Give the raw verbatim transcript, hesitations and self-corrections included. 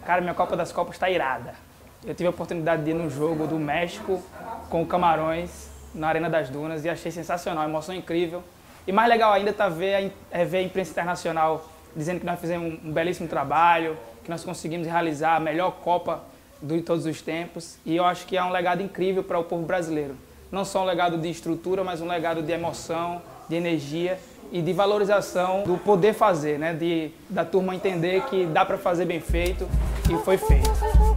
Cara, minha Copa das Copas tá irada. Eu tive a oportunidade de ir no jogo do México com o Camarões, na Arena das Dunas, e achei sensacional, emoção incrível. E mais legal ainda tá ver, é ver a imprensa internacional dizendo que nós fizemos um belíssimo trabalho, que nós conseguimos realizar a melhor Copa de todos os tempos. E eu acho que é um legado incrível para o povo brasileiro. Não só um legado de estrutura, mas um legado de emoção, de energia e de valorização do poder fazer, né? De, da turma entender que dá para fazer bem feito e foi feito.